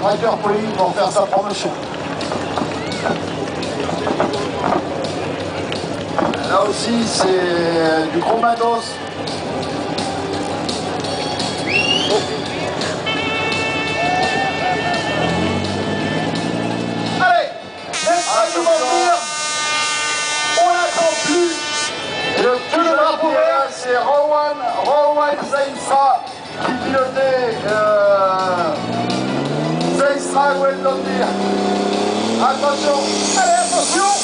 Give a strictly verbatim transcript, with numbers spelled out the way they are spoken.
Rider Pulling pour faire sa promotion. Là aussi, c'est du gros matos. Allez, let's go, on n'attend plus. Et le tout de drapeau vert, c'est Rowan, Rowan Zeistra qui pilotait euh, Zeistra Gwendoldir. Attention, allez, attention.